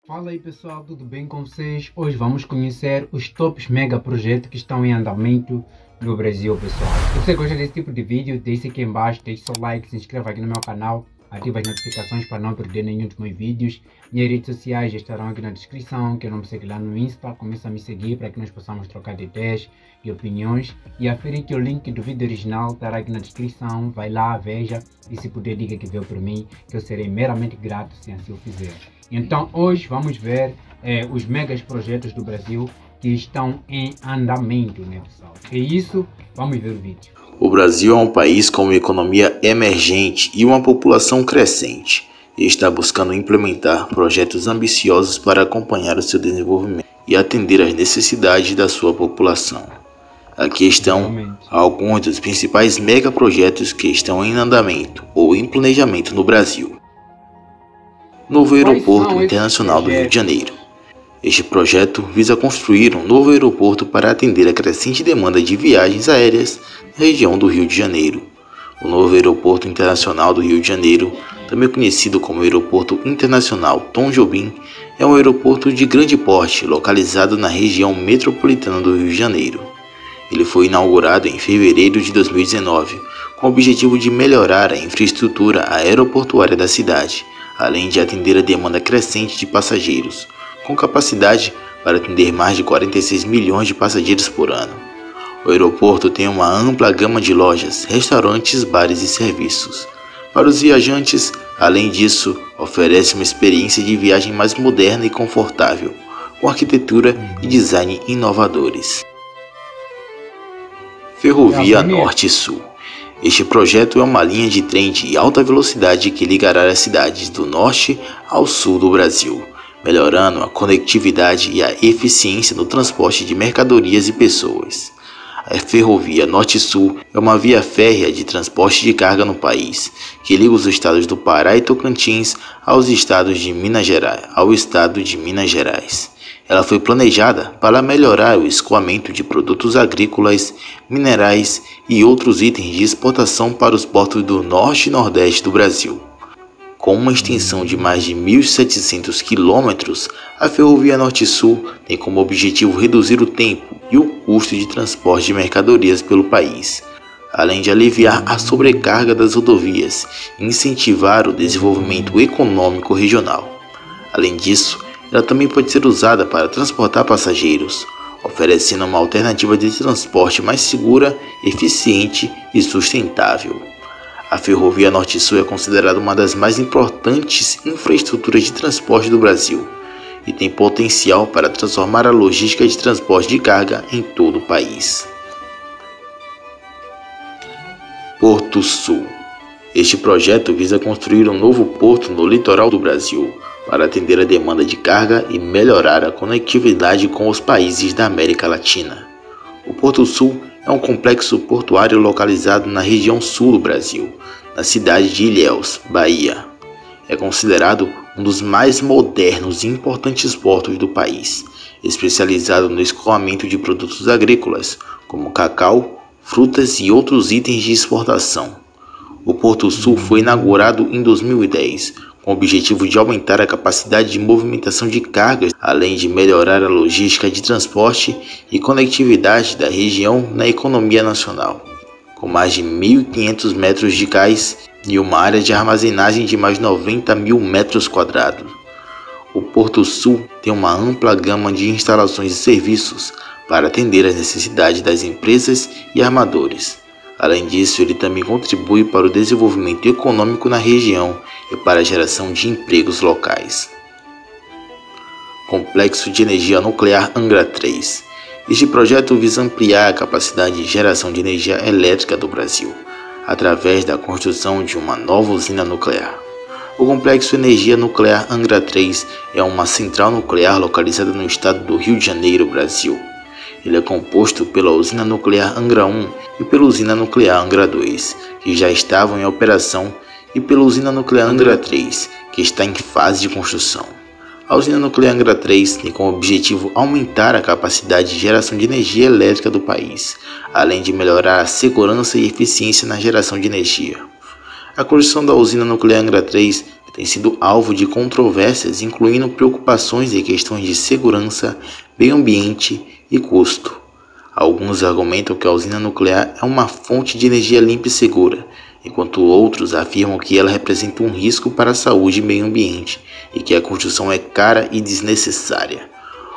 Fala aí pessoal, tudo bem com vocês? Hoje vamos conhecer os tops mega projetos que estão em andamento no Brasil, pessoal. Se você gosta desse tipo de vídeo, deixe aqui embaixo, deixe seu like, se inscreva aqui no meu canal, ative as notificações para não perder nenhum dos meus vídeos. Minhas redes sociais já estarão aqui na descrição, que não me segue lá no Insta, começa a me seguir para que nós possamos trocar de ideias e opiniões. E afere que o link do vídeo original estará aqui na descrição, vai lá, veja e se puder diga que veio por mim, que eu serei meramente grato se assim o fizer. Então hoje vamos ver os megas projetos do Brasil que estão em andamento, né pessoal? É isso, vamos ver o vídeo. O Brasil é um país com uma economia emergente e uma população crescente, e está buscando implementar projetos ambiciosos para acompanhar o seu desenvolvimento e atender às necessidades da sua população. Aqui estão alguns dos principais megaprojetos que estão em andamento ou em planejamento no Brasil. Novo Aeroporto Internacional do Rio de Janeiro. Este projeto visa construir um novo aeroporto para atender a crescente demanda de viagens aéreas na região do Rio de Janeiro. O novo Aeroporto Internacional do Rio de Janeiro, também conhecido como Aeroporto Internacional Tom Jobim, é um aeroporto de grande porte localizado na região metropolitana do Rio de Janeiro. Ele foi inaugurado em fevereiro de 2019, com o objetivo de melhorar a infraestrutura aeroportuária da cidade, além de atender a demanda crescente de passageiros, com capacidade para atender mais de 46 milhões de passageiros por ano. O aeroporto tem uma ampla gama de lojas, restaurantes, bares e serviços. Para os viajantes, além disso, oferece uma experiência de viagem mais moderna e confortável, com arquitetura e design inovadores. Ferrovia Norte-Sul. Este projeto é uma linha de trem de alta velocidade que ligará as cidades do norte ao sul do Brasil, melhorando a conectividade e a eficiência no transporte de mercadorias e pessoas. A Ferrovia Norte-Sul é uma via férrea de transporte de carga no país, que liga os estados do Pará e Tocantins ao estado de Minas Gerais. Ela foi planejada para melhorar o escoamento de produtos agrícolas, minerais e outros itens de exportação para os portos do norte e nordeste do Brasil. Com uma extensão de mais de 1.700 quilômetros, a Ferrovia Norte-Sul tem como objetivo reduzir o tempo e o custo de transporte de mercadorias pelo país, além de aliviar a sobrecarga das rodovias e incentivar o desenvolvimento econômico regional. Além disso, ela também pode ser usada para transportar passageiros, oferecendo uma alternativa de transporte mais segura, eficiente e sustentável. A Ferrovia Norte-Sul é considerada uma das mais importantes infraestruturas de transporte do Brasil e tem potencial para transformar a logística de transporte de carga em todo o país. Porto Sul. Este projeto visa construir um novo porto no litoral do Brasil, para atender a demanda de carga e melhorar a conectividade com os países da América Latina. O Porto Sul é um complexo portuário localizado na região sul do Brasil, na cidade de Ilhéus, Bahia. É considerado um dos mais modernos e importantes portos do país, especializado no escoamento de produtos agrícolas, como cacau, frutas e outros itens de exportação. O Porto Sul foi inaugurado em 2010, com o objetivo de aumentar a capacidade de movimentação de cargas, além de melhorar a logística de transporte e conectividade da região na economia nacional. Com mais de 1.500 metros de cais e uma área de armazenagem de mais de 90 mil metros quadrados. O Porto Sul tem uma ampla gama de instalações e serviços para atender às necessidades das empresas e armadores. Além disso, ele também contribui para o desenvolvimento econômico na região e para a geração de empregos locais. Complexo de Energia Nuclear Angra 3. Este projeto visa ampliar a capacidade de geração de energia elétrica do Brasil, através da construção de uma nova usina nuclear. O Complexo Energia Nuclear Angra 3 é uma central nuclear localizada no estado do Rio de Janeiro, Brasil. Ele é composto pela usina nuclear Angra 1 e pela usina nuclear Angra 2, que já estavam em operação, e pela usina nuclear Angra 3, que está em fase de construção. A usina nuclear Angra 3 tem como objetivo aumentar a capacidade de geração de energia elétrica do país, além de melhorar a segurança e eficiência na geração de energia. A construção da usina nuclear Angra 3 tem sido alvo de controvérsias, incluindo preocupações em questões de segurança, meio ambiente e custo. Alguns argumentam que a usina nuclear é uma fonte de energia limpa e segura, enquanto outros afirmam que ela representa um risco para a saúde e meio ambiente e que a construção é cara e desnecessária.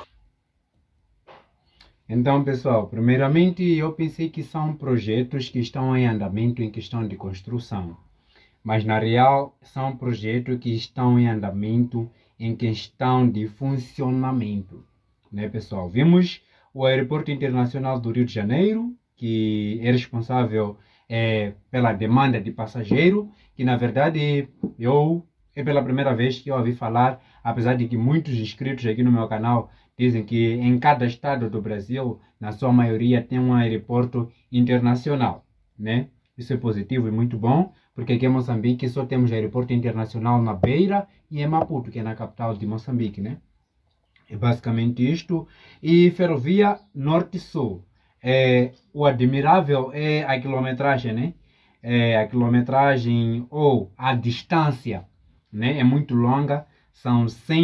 Então, pessoal, primeiramente eu pensei que são projetos que estão em andamento em questão de construção, mas na real são projetos que estão em andamento em questão de funcionamento, né, pessoal? Vimos o Aeroporto Internacional do Rio de Janeiro, que é responsável pela demanda de passageiro, que na verdade é pela primeira vez que eu ouvi falar, apesar de que muitos inscritos aqui no meu canal dizem que em cada estado do Brasil, na sua maioria, tem um aeroporto internacional, né? Isso é positivo e muito bom, porque aqui em Moçambique só temos aeroporto internacional na Beira e em Maputo, que é na capital de Moçambique, né? É basicamente isto. E ferrovia norte-sul. O admirável é a quilometragem, né? A quilometragem ou a distância, né? É muito longa. São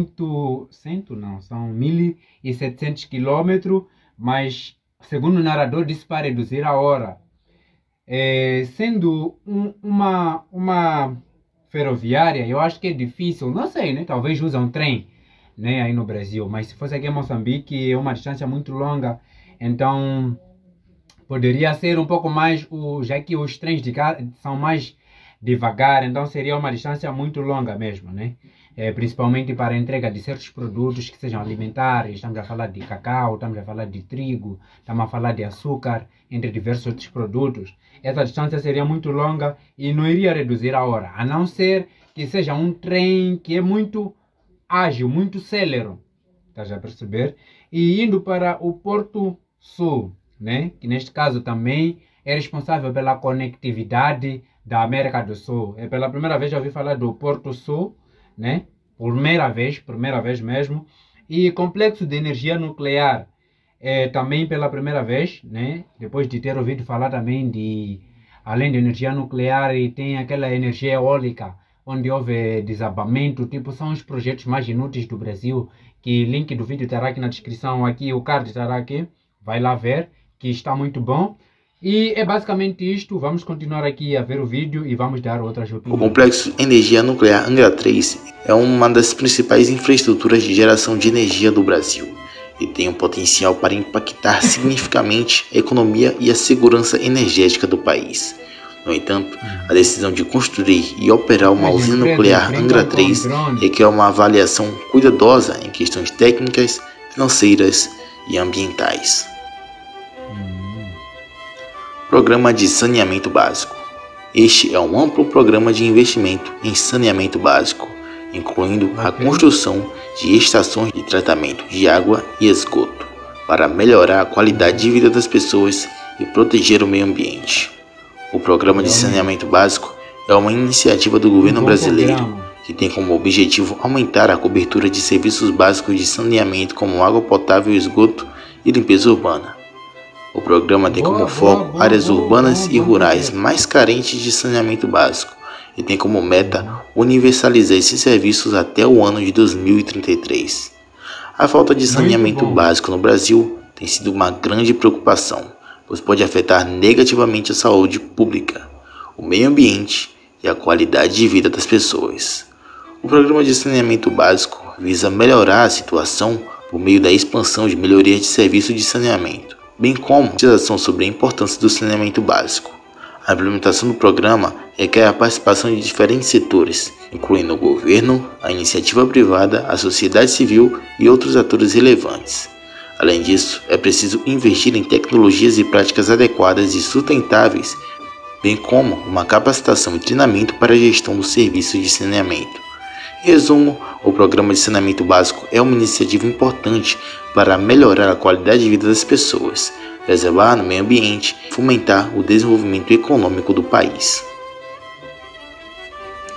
1.700 quilômetros, mas segundo o narrador disse para reduzir a hora. Sendo uma ferroviária, eu acho que é difícil, não sei, né? Talvez usam um trem, né, aí no Brasil, mas se fosse aqui em Moçambique é uma distância muito longa, então poderia ser um pouco mais, já que os trens de cá são mais devagar, então seria uma distância muito longa mesmo, né? Principalmente para a entrega de certos produtos que sejam alimentares. Estamos a falar de cacau, estamos a falar de trigo, estamos a falar de açúcar, entre diversos outros produtos. Essa distância seria muito longa e não iria reduzir a hora, a não ser que seja um trem que é muito ágil, muito célere, estás a perceber? E indo para o Porto Sul, né? Que neste caso também é responsável pela conectividade da América do Sul. Pela primeira vez eu ouvi falar do Porto Sul, né? Primeira vez mesmo. E complexo de energia nuclear, também pela primeira vez, né? Depois de ter ouvido falar também de, além de energia nuclear, e tem aquela energia eólica, onde houve desabamento, tipo, são os projetos mais inúteis do Brasil, que link do vídeo estará aqui na descrição, aqui o card estará aqui, vai lá ver, que está muito bom. E é basicamente isto, vamos continuar aqui a ver o vídeo e vamos dar outras opiniões. O Complexo Energia Nuclear Angra 3 é uma das principais infraestruturas de geração de energia do Brasil e tem um potencial para impactar significativamente a economia e a segurança energética do país. No entanto, a decisão de construir e operar uma usina nuclear Angra 3 requer uma avaliação cuidadosa em questões técnicas, financeiras e ambientais. Programa de Saneamento Básico. Este é um amplo programa de investimento em saneamento básico, incluindo a construção de estações de tratamento de água e esgoto, para melhorar a qualidade de vida das pessoas e proteger o meio ambiente. O Programa de Saneamento Básico é uma iniciativa do governo brasileiro que tem como objetivo aumentar a cobertura de serviços básicos de saneamento como água potável, esgoto e limpeza urbana. O programa tem como foco áreas urbanas e rurais mais carentes de saneamento básico e tem como meta universalizar esses serviços até o ano de 2033. A falta de saneamento básico no Brasil tem sido uma grande preocupação, pois pode afetar negativamente a saúde pública, o meio ambiente e a qualidade de vida das pessoas. O programa de saneamento básico visa melhorar a situação por meio da expansão de melhorias de serviços de saneamento, bem como conscientização sobre a importância do saneamento básico. A implementação do programa requer a participação de diferentes setores, incluindo o governo, a iniciativa privada, a sociedade civil e outros atores relevantes. Além disso, é preciso investir em tecnologias e práticas adequadas e sustentáveis, bem como uma capacitação e treinamento para a gestão dos serviços de saneamento. Em resumo, o Programa de Saneamento Básico é uma iniciativa importante para melhorar a qualidade de vida das pessoas, preservar o meio ambiente e fomentar o desenvolvimento econômico do país.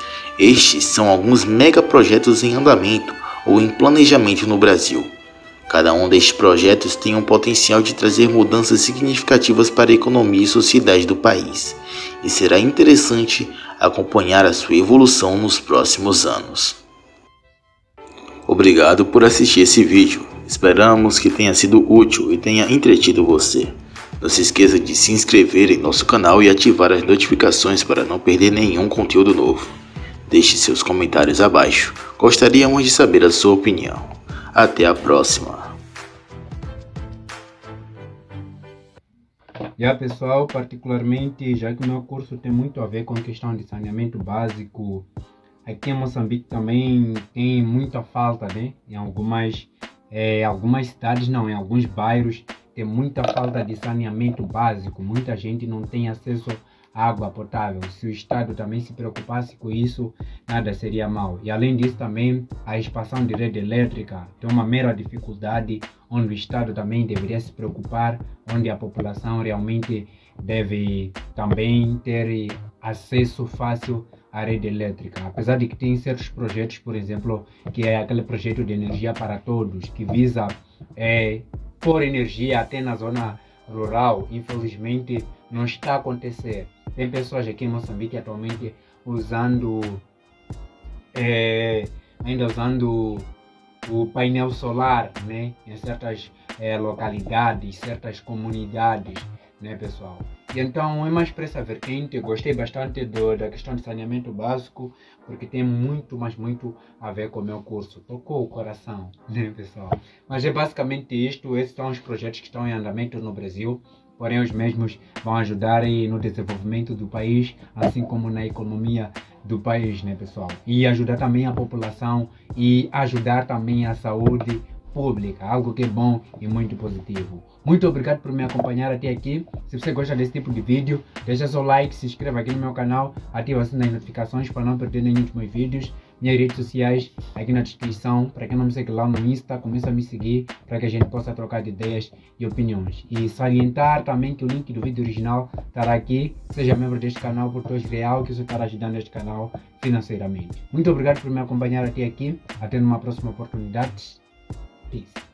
Estes são alguns megaprojetos em andamento ou em planejamento no Brasil. Cada um destes projetos tem um potencial de trazer mudanças significativas para a economia e sociedade do país, e será interessante acompanhar a sua evolução nos próximos anos. Obrigado por assistir esse vídeo. Esperamos que tenha sido útil e tenha entretido você. Não se esqueça de se inscrever em nosso canal e ativar as notificações para não perder nenhum conteúdo novo. Deixe seus comentários abaixo. Gostaríamos de saber a sua opinião. Até a próxima. Pessoal, particularmente, já que o meu curso tem muito a ver com a questão de saneamento básico, aqui em Moçambique também tem muita falta, né? Em algumas cidades, não, em alguns bairros tem muita falta de saneamento básico. Muita gente não tem acesso à água potável. Se o Estado também se preocupasse com isso, nada seria mal. E além disso também, a expansão de rede elétrica tem uma mera dificuldade, onde o Estado também deveria se preocupar, onde a população realmente deve também ter acesso fácil à rede elétrica. Apesar de que tem certos projetos, por exemplo, que é aquele projeto de energia para todos, que visa pôr energia até na zona rural, infelizmente não está a acontecer. Tem pessoas aqui em Moçambique atualmente ainda usando o painel solar, né, em certas localidades, certas comunidades, né, pessoal? E então é mais para essa vertente. Eu gostei bastante da questão de saneamento básico, porque tem muito, mas muito a ver com o meu curso. Tocou o coração, né, pessoal? Mas é basicamente isto. Esses são os projetos que estão em andamento no Brasil, porém os mesmos vão ajudar no desenvolvimento do país, assim como na economia do país, né, pessoal? E ajudar também a população e ajudar também a saúde pública, algo que é bom e muito positivo. Muito obrigado por me acompanhar até aqui. Se você gosta desse tipo de vídeo, deixa seu like, se inscreva aqui no meu canal, ativa o sininho das notificações para não perder nenhum dos meus vídeos. Minhas redes sociais aqui na descrição. Para quem não me segue lá no Insta, começa a me seguir para que a gente possa trocar de ideias e opiniões. E salientar também que o link do vídeo original estará aqui. Seja membro deste canal por R$2 reais, que isso estará ajudando este canal financeiramente. Muito obrigado por me acompanhar até aqui. Até numa próxima oportunidade. Peace.